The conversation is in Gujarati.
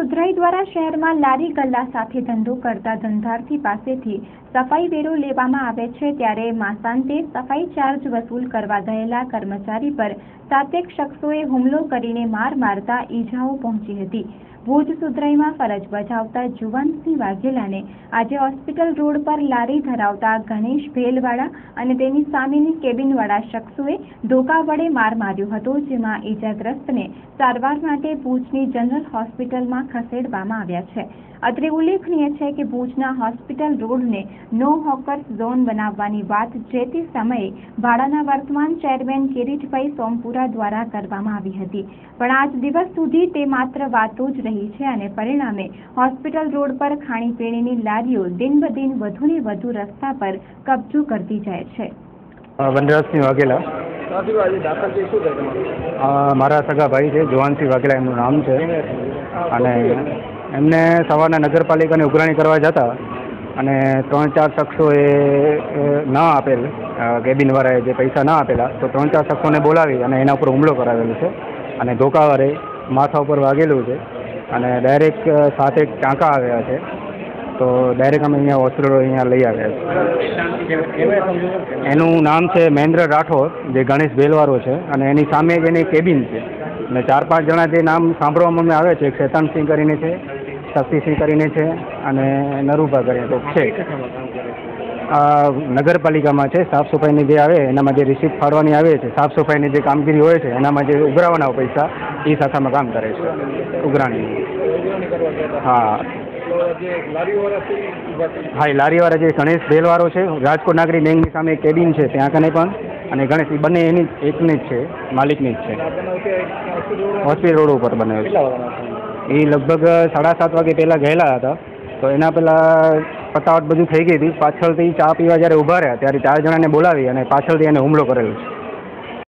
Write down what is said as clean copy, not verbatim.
સુધરાઈ દ્વારા શહેરમાં લારી ગલ્લા સાથે ધંધો કરતા ધંધાર્થી પાસેથી સફાઈ વેરો લેવામાં આવે છે, ત્યારે માસાંતે સફાઈ ચાર્જ વસૂલ કરવા ગયેલા કર્મચારી પર 7 શખ્સોએ હુમલો કરીને માર મારતા ઈજાઓ પહોંચી હતી। ભુજ સુધરાઈમાં ફરજ બજાવતા જુવાનસિંહ વાઘેલાને આજે હોસ્પિટલ રોડ પર લારી ધરાવતા ગણેશ ભેલવાળા અને તેની સામેની કેબિનવાળા શખ્સોએ ધોકા વડે માર માર્યો હતો, જેમાં ઈજાગ્રસ્તને સારવાર માટે ભુજની જનરલ હોસ્પિટલમાં ખસેડવામાં આવ્યા છે। અત્રે ઉલ્લેખનીય છે કે ભુજના હોસ્પિટલ રોડને નો હોકર્સ ઝોન બનાવવાની વાત જે તે સમયે ભાડાના વર્તમાન ચેરમેન કિરીટભાઈ સોમપુરા દ્વારા કરવામાં આવી હતી, પણ આજ દિવસ સુધી તે માત્ર વાતો જ રહી છે અને પરિણામે હોસ્પિટલ રોડ પર ખાણીપીણીની લારીઓ દિન બદિન વધુને વધુ રસ્તા પર કબજો કરતી જાય છે। વનરાજસિંહ વાઘેલા મારા સગા ભાઈ છે, જુવાનસિંહ વાઘેલા એમનું નામ છે, અને એમને સવારના નગરપાલિકાની ઉઘરાણી કરવા જતા અને 3-4 શખ્સોએ ન આપેલ કેબિનવાળાએ જે પૈસા ન આપેલા, તો 3-4 શખ્સોને બોલાવી અને એના ઉપર હુમલો કરાવેલો છે અને ધોકાવાળે માથા ઉપર વાગેલું છે અને ડાયરેક્ટ 7 ટાંકા આવ્યા છે, તો ડાયરેક્ટ અમે અહીંયા હોસ્પિટલ અહીંયા લઈ આવ્યા છીએ। એનું નામ છે મહેન્દ્ર રાઠોડ, જે ગણેશ ભેલવાળો છે, અને એની સામે જ એની કેબિન છે અને 4-5 જણા જે નામ સાંભળવામાં આવે છે, એક શેતાનસિંહ કરીને છે, શક્તિસિંહ કરીને છે અને નરુભા કરીને તો છે। નગરપાલિકામાં છે, સાફ સફાઈની જે આવે એનામાં જે રિસીપ્ટ ફાળવાની આવે છે, સાફ સફાઈની જે કામગીરી હોય છે એનામાં જે ઉઘરાવાના પૈસા એ શાખામાં કામ કરે છે ઉઘરાણી। હા, હા, એ લારીવાળા જે ગણેશ ભેલવાળો છે, રાજકોટ નાગરી બેંકની સામે એક કેબિન છે ત્યાં કને પણ, અને ગણેશ એ બંને એની એકની જ છે, માલિકની જ છે। હોસ્પિટલ રોડ ઉપર બનાવ્યો છે। એ લગભગ 7:30 વાગે પહેલાં ગયેલા હતા, તો એના પહેલાં પતાવટ બધું થઈ ગઈ હતી। પાછળથી ચા પીવા જ્યારે ઊભા રહ્યા ત્યારે 4 જણાને બોલાવી અને પાછળથી એને હુમલો કરેલો છે।